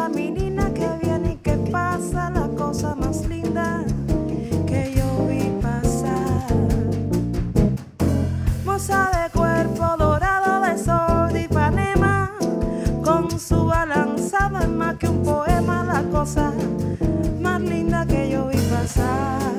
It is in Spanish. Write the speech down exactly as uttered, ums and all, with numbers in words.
la menina que viene y que pasa, la cosa más linda que yo vi pasar. Moza de cuerpo dorado de sol de Ipanema, con su balanzada es más que un poema, la cosa más linda que yo vi pasar.